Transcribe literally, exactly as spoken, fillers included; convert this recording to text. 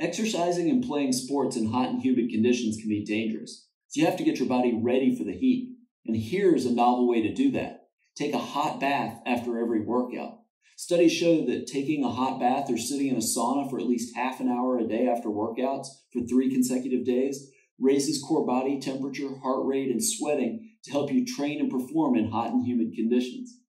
Exercising and playing sports in hot and humid conditions can be dangerous, so you have to get your body ready for the heat. And here's a novel way to do that. Take a hot bath after every workout. Studies show that taking a hot bath or sitting in a sauna for at least half an hour a day after workouts for three consecutive days raises core body temperature, heart rate, and sweating to help you train and perform in hot and humid conditions.